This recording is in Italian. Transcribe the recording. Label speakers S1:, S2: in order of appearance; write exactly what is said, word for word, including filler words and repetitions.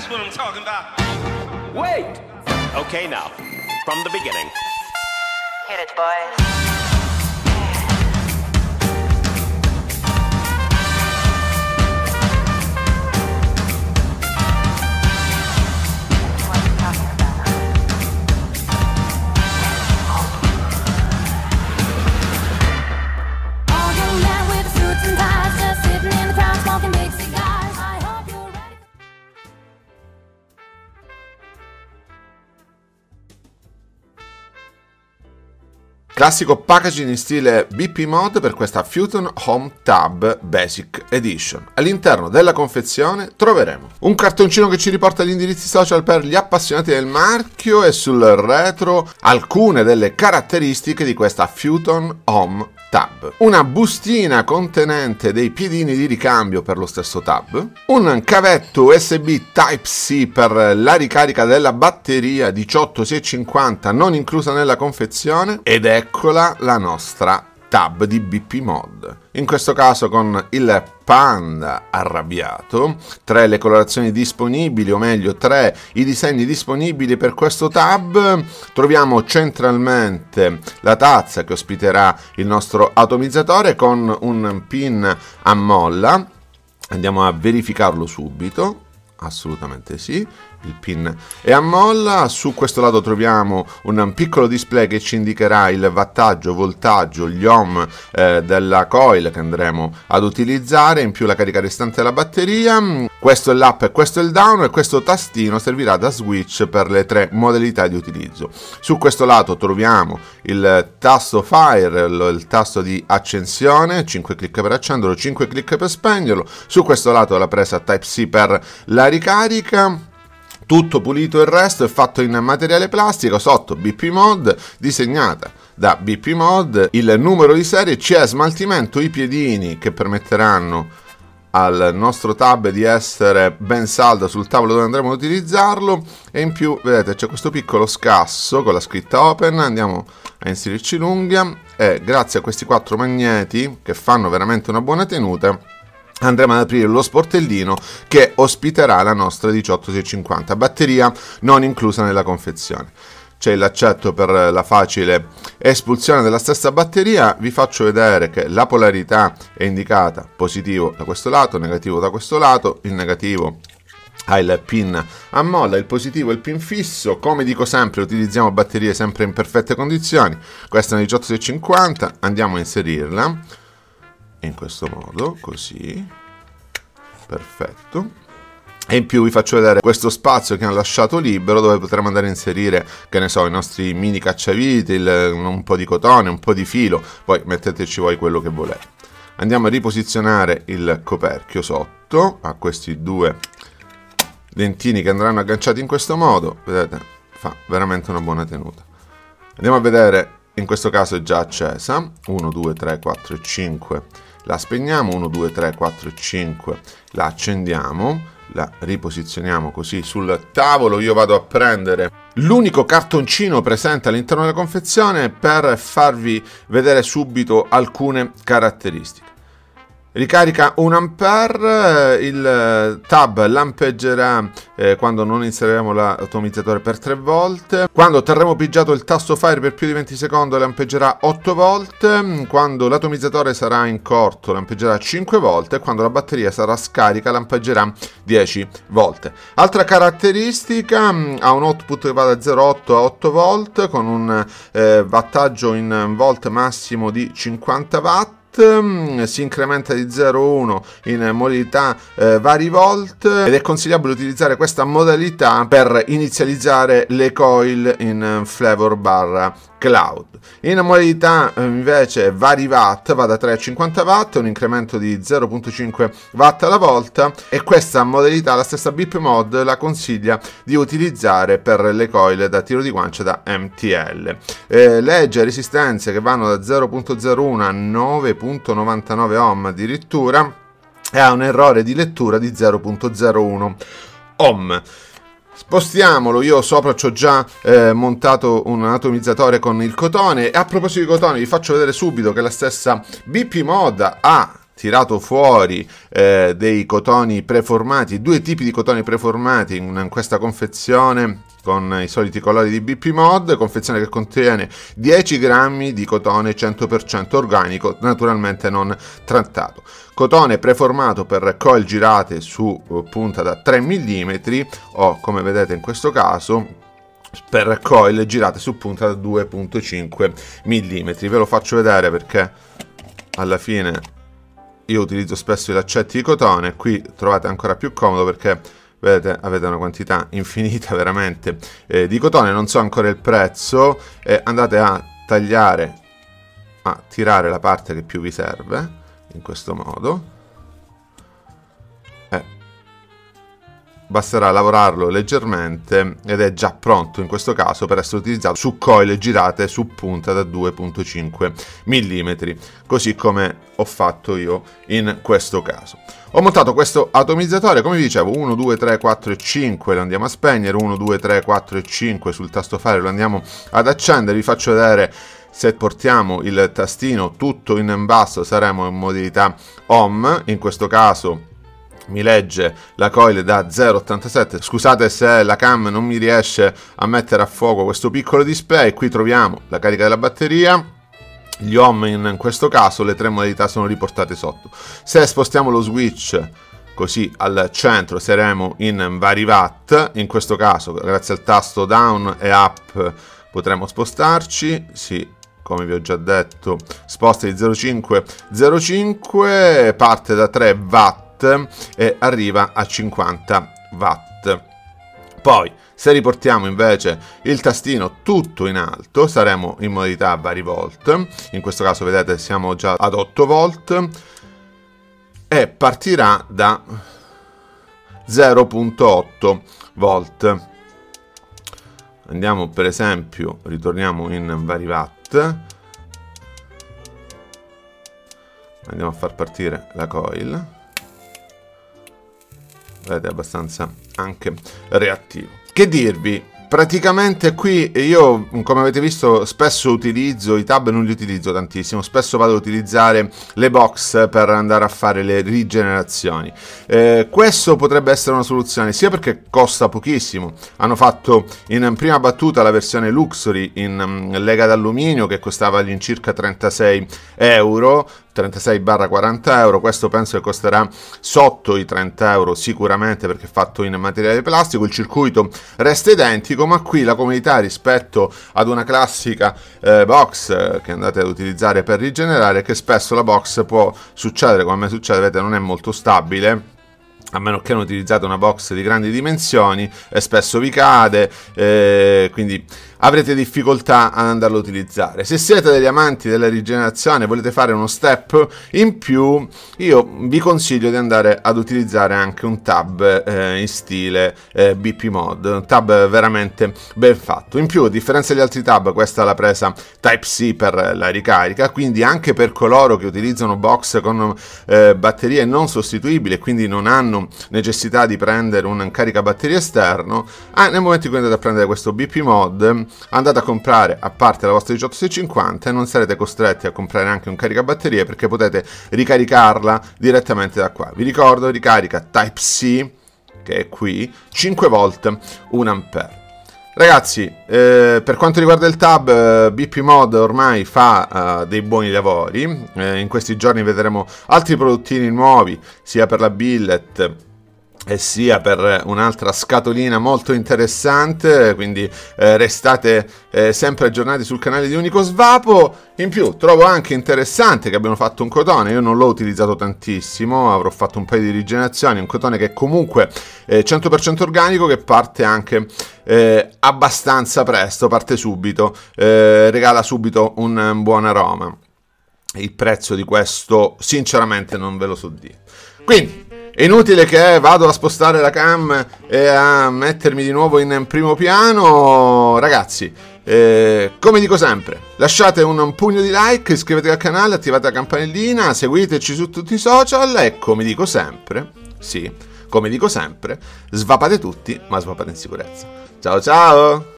S1: what I'm talking about.
S2: Wait!
S3: Okay, now, from the beginning.
S4: Hit it, boys.
S5: Classico packaging in stile B P Mod per questa Futon Home Tab Basic Edition. All'interno della confezione troveremo un cartoncino che ci riporta gli indirizzi social per gli appassionati del marchio e sul retro alcune delle caratteristiche di questa Futon Home Tab, una bustina contenente dei piedini di ricambio per lo stesso tab, un cavetto U S B Type-C per la ricarica della batteria diciotto seicentocinquanta non inclusa nella confezione, ed eccola la nostra tab di B P Mod, in questo caso con il panda arrabbiato, tre le colorazioni disponibili, o meglio tre i disegni disponibili per questo tab. Troviamo centralmente la tazza che ospiterà il nostro atomizzatore con un pin a molla, andiamo a verificarlo subito. Assolutamente sì, il pin è a molla. Su questo lato troviamo un piccolo display che ci indicherà il wattaggio, voltaggio, gli ohm eh, della coil che andremo ad utilizzare, in più la carica restante della batteria. Questo è l'up e questo è il down, e questo tastino servirà da switch per le tre modalità di utilizzo. Su questo lato troviamo il tasto fire, il tasto di accensione, cinque clic per accenderlo, cinque clic per spegnerlo. Su questo lato la presa Type-C per la ricarica. Tutto pulito, il resto è fatto in materiale plastico, sotto B P Mod, disegnata da B P Mod, il numero di serie, c'è smaltimento, i piedini che permetteranno al nostro tab di essere ben saldo sul tavolo dove andremo ad utilizzarlo, e in più vedete c'è questo piccolo scasso con la scritta open, andiamo a inserirci l'unghia e grazie a questi quattro magneti che fanno veramente una buona tenuta andremo ad aprire lo sportellino che ospiterà la nostra diciotto seicentocinquanta, batteria non inclusa nella confezione. C'è il laccetto per la facile espulsione della stessa batteria. Vi faccio vedere che la polarità è indicata positivo da questo lato, negativo da questo lato. Il negativo ha il pin a molla, il positivo è il pin fisso. Come dico sempre, utilizziamo batterie sempre in perfette condizioni. Questa è una diciotto seicentocinquanta, andiamo a inserirla in questo modo, così, perfetto. E in più vi faccio vedere questo spazio che hanno lasciato libero, dove potremo andare a inserire, che ne so, i nostri mini cacciavite, il, un po' di cotone, un po' di filo, poi metteteci voi quello che volete. Andiamo a riposizionare il coperchio sotto a questi due dentini che andranno agganciati in questo modo, vedete, fa veramente una buona tenuta. Andiamo a vedere, in questo caso è già accesa, uno, due, tre, quattro e cinque, la spegniamo, uno, due, tre, quattro e cinque, la accendiamo, la riposizioniamo così sul tavolo. Io vado a prendere l'unico cartoncino presente all'interno della confezione per farvi vedere subito alcune caratteristiche. Ricarica un ampere, il tab lampeggerà eh, quando non inseriremo l'atomizzatore per tre volte, quando terremo pigiato il tasto fire per più di venti secondi lampeggerà otto volte, quando l'atomizzatore sarà in corto lampeggerà cinque volte, e quando la batteria sarà scarica lampeggerà dieci volte. Altra caratteristica, ha un output che va da zero virgola otto a otto volt con un eh, wattaggio in volt massimo di cinquanta watt. Si incrementa di zero virgola uno in modalità eh, vari volt, ed è consigliabile utilizzare questa modalità per inizializzare le coil in flavor barra cloud. In modalità eh, invece vari watt va da tre a cinquanta watt, un incremento di zero virgola cinque watt alla volta, e questa modalità la stessa B P Mod la consiglia di utilizzare per le coil da tiro di guancia da M T L. Eh, legge resistenze che vanno da zero virgola zero uno a nove virgola novantanove ohm addirittura, e ha un errore di lettura di zero virgola zero uno ohm. Spostiamolo, io sopra ci ho già eh, montato un atomizzatore con il cotone, e a proposito di cotone vi faccio vedere subito che la stessa B P Mod ha tirato fuori eh, dei cotoni preformati, due tipi di cotoni preformati in, in questa confezione con i soliti colori di B P Mod, confezione che contiene dieci grammi di cotone cento per cento organico, naturalmente non trattato. Cotone preformato per coil girate su punta da tre millimetri o, come vedete in questo caso, per coil girate su punta da due virgola cinque millimetri. Ve lo faccio vedere perché alla fine io utilizzo spesso i laccetti di cotone, qui trovate ancora più comodo perché vedete, avete una quantità infinita veramente eh, di cotone. Non so ancora il prezzo, e andate a tagliare, a tirare la parte che più vi serve in questo modo, e basterà lavorarlo leggermente ed è già pronto in questo caso per essere utilizzato su coil girate su punta da due virgola cinque millimetri, così come ho fatto io in questo caso. Ho montato questo atomizzatore, come vi dicevo, uno, due, tre, quattro e cinque lo andiamo a spegnere, uno, due, tre, quattro e cinque sul tasto fare lo andiamo ad accendere. Vi faccio vedere, se portiamo il tastino tutto in basso saremo in modalità home, in questo caso mi legge la coil da zero virgola ottantasette. Scusate se la cam non mi riesce a mettere a fuoco questo piccolo display. Qui troviamo la carica della batteria, gli ohm in questo caso, le tre modalità sono riportate sotto. Se spostiamo lo switch così al centro saremo in vari watt, in questo caso grazie al tasto down e up potremo spostarci, sì, come vi ho già detto sposta di zero virgola cinque zero virgola cinque, parte da tre watt e arriva a cinquanta watt. Poi se riportiamo invece il tastino tutto in alto saremo in modalità vari volt, in questo caso vedete siamo già ad otto volt e partirà da zero virgola otto volt. Andiamo per esempio, ritorniamo in vari watt, andiamo a far partire la coil, vedete è abbastanza anche reattivo. Che dirvi, praticamente qui io, come avete visto, spesso utilizzo i tab, non li utilizzo tantissimo, spesso vado ad utilizzare le box per andare a fare le rigenerazioni. Eh, questo potrebbe essere una soluzione sia perché costa pochissimo, hanno fatto in prima battuta la versione Luxury in um, lega d'alluminio che costava all'incirca trentasei euro, trentasei quaranta euro, questo penso che costerà sotto i trenta euro sicuramente perché è fatto in materiale plastico, il circuito resta identico, ma qui la comodità rispetto ad una classica eh, box eh, che andate ad utilizzare per rigenerare, che spesso la box può succedere, come a me succede, vedete non è molto stabile, a meno che non utilizzate una box di grandi dimensioni, e spesso vi cade, eh, quindi avrete difficoltà ad andarlo a utilizzare. Se siete degli amanti della rigenerazione e volete fare uno step in più, io vi consiglio di andare ad utilizzare anche un tab eh, in stile eh, B P Mod, un tab veramente ben fatto. In più, a differenza degli altri tab, questa è la presa Type C per la ricarica, quindi anche per coloro che utilizzano box con eh, batterie non sostituibili e quindi non hanno necessità di prendere un caricabatterie esterno, ah, nel momento in cui andate a prendere questo B P Mod, andate a comprare, a parte la vostra diciotto seicentocinquanta, e non sarete costretti a comprare anche un caricabatterie perché potete ricaricarla direttamente da qua. Vi ricordo, ricarica Type C, che è qui, cinque volt, un ampere. Ragazzi, eh, per quanto riguarda il tab, eh, B P Mod ormai fa eh, dei buoni lavori, eh, in questi giorni vedremo altri prodottini nuovi, sia per la billet e sia per un'altra scatolina molto interessante, quindi eh, restate eh, sempre aggiornati sul canale di Unico Svapo. In più trovo anche interessante che abbiano fatto un cotone, io non l'ho utilizzato tantissimo, avrò fatto un paio di rigenerazioni, un cotone che comunque è cento per cento organico, che parte anche eh, abbastanza presto, parte subito, eh, regala subito un, un buon aroma. Il prezzo di questo sinceramente non ve lo so dire, quindi è inutile che vado a spostare la cam e a mettermi di nuovo in primo piano. Ragazzi, eh, come dico sempre, lasciate un pugno di like, iscrivetevi al canale, attivate la campanellina, seguiteci su tutti i social e come dico sempre, sì, come dico sempre, svapate tutti, ma svapate in sicurezza. Ciao ciao!